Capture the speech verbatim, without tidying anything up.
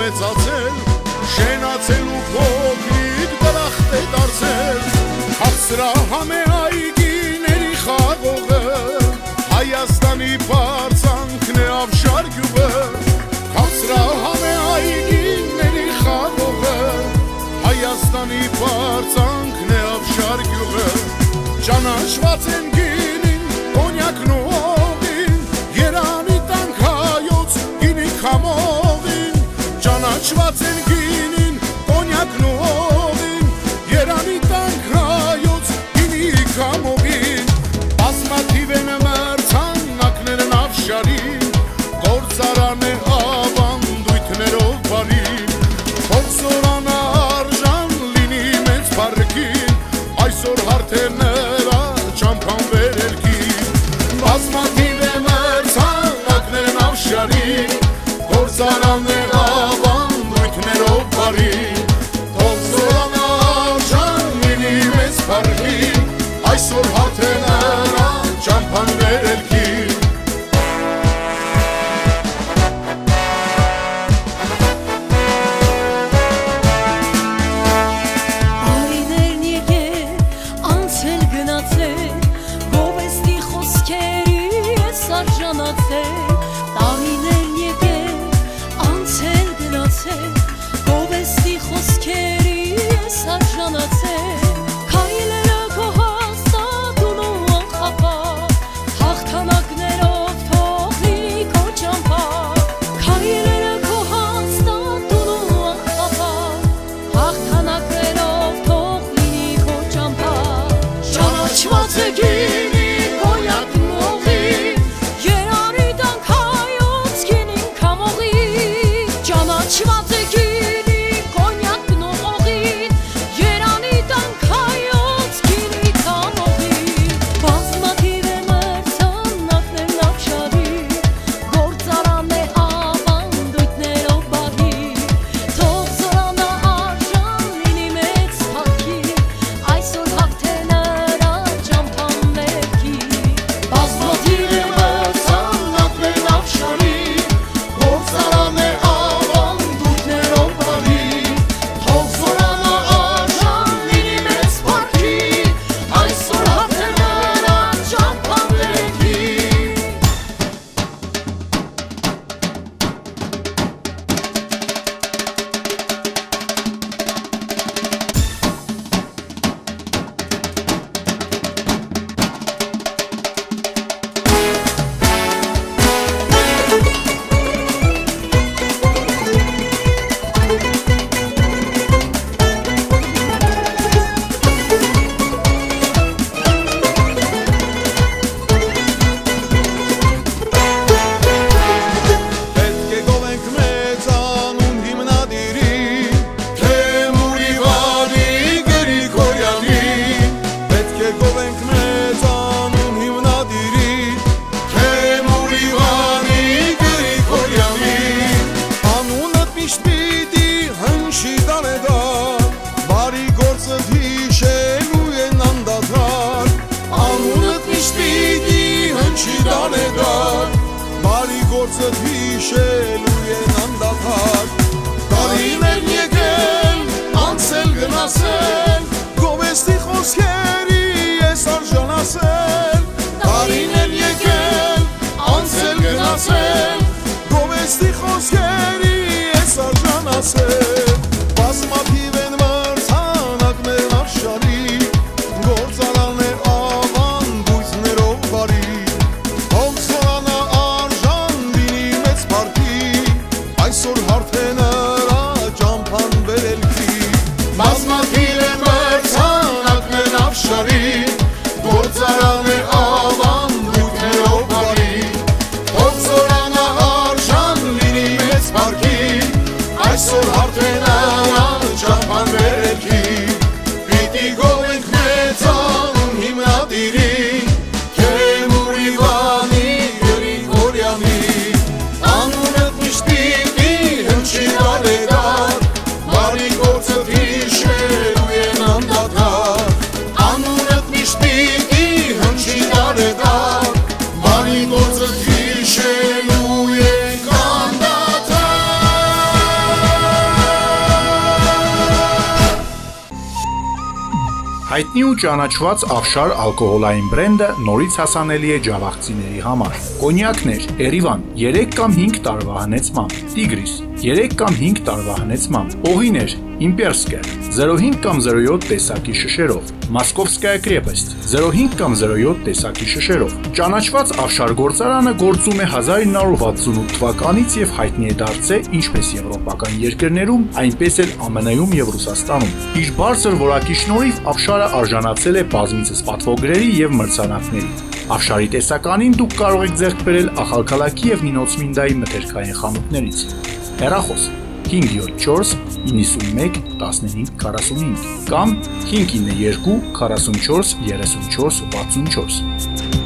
մեծացել, շենացել ու փոքրիկ դրախտ է դարձել, քաղցրահամ է այգիների խաղողը, Հայաստանի բարձանքն է Ավշար գյուղը, քաղցրահամ է այգիների խաղողը, Հայաստանի բարձանքն է Ավշար գյուղը, ճանաչված են գինին, կոնյակն ու հողին, Երանի տանք հայոց գինի քամողին, ճանաչված են գինին, կոնյակն ու հողին, Երանի տանք հայոց գինի քամողին, բազմաթիվ են մրցանակներն Ավշարին, գործարան է ավանդույթներով բարին, փոխսորանը արժան լինի մեծ փառքին, այսօր հարթերները ճամփան վերելքին, բազմաթիվ է մրցանակներն Ավշարին, գործարան է ավանդույթներով բարին, փոխսորանը արժան լինի մեծ փառքին, այսօր հարթերները ճամփան վերելքին, Տարիներն եկել, անցել գնացել, գովեստի խոսքերի ես արժանացել, քայլերը քո հաստատուն ու անխափար, հաղթանակներով թող լինի քո ճամփար, քայլերը քո հաստատուն ու անխափար, հաղթանակներով թող լինի քո ճամփար, ճանաչված է գինի կոնյակն ու հողին, Չված է գինի, կոնյակն ու հողին, Երանի տանք հայոց գինի քամողին, բազմաթիվ է մրցանակներն Ավշարին, գործարան է ավանդույթներով բարին, թող զորանա արժան լինի մեծ փառքին, այսօր հաղթեները ճամփան վերքին, բազմաթիվ է մրցանակներն Ավշարին, գործարան է գործդ հիշելու են անդադար, տարիներն եկել, անցել գնացել, գովեստի խոսքերի ես արժանացել, տարիներն եկել, անցել գնացել, գովեստի խոսքերի ես արժանացել, բազմաթիվ են մրցանակներն Ավշարին, գործարան է ավանդույթներով բարին, այսօր հարթեները ճամփան վերելքին, բազմաթիվ է մրցանակներն Ավշարին, գործարան է ավանդույթներով բարին, թող զորանա արժան լինի մեծ փառքին, այսօր հարթեները ճամփան վերելքին, պիտի գովենք մեծանուն հիմնադիրին, Թեմուրի Վանի Գրիգորյանի, անունդ միշտ հնչի դարեդար, բարի գործդ հիշելու են անդադար, անունդ միշտ պիտի հնչի դարեդար, բարի գործդ հիշելու ենք անդադար, Հայտնի ու ճանաչված Ավշար ալկոհոլային բրենդը նորից հասանելի է ջավախցիների համար։ Կոնյակներ, Երևան, երեք կամ հինգ տարվա հնեցմամբ, Տիգրիս, երեք կամ հինգ տարվա հնեցմամբ, Օղիներ, Իմպերսկը, զրո հինգ կամ զրո յոթ տեսակի շշերով, Մոսկովսկայա կրեպեստ, զրո հինգ կամ զրո յոթ տեսակի շշերով։ Ճանաչված Ավշար գործարանը գործում է հազար ինը հարյուր վաթսունութ թվականից եւ հայտնի է դարձել ինչպես եվրոպական երկրներում, այնպես էլ Ամեն Ն-ում եւ Ռուսաստանում։ Իր բարձր որակի շնորհիվ Ավշարը արժանացել է բազմիցս պատվոգրերի եւ մրցանակների։ Ավշարի տեսականին դուք կարող եք ձեռք բերել Ախալքալաքի եւ Նինոցմինդայի մթերքային խանութներից։ Հեռախոս հինգ յոթ չորս իննսունմեկ տասնհինգ քառասունհինգ կամ հինգ ինը երկու քառասունչորս երեսունչորս վաթսունչորս։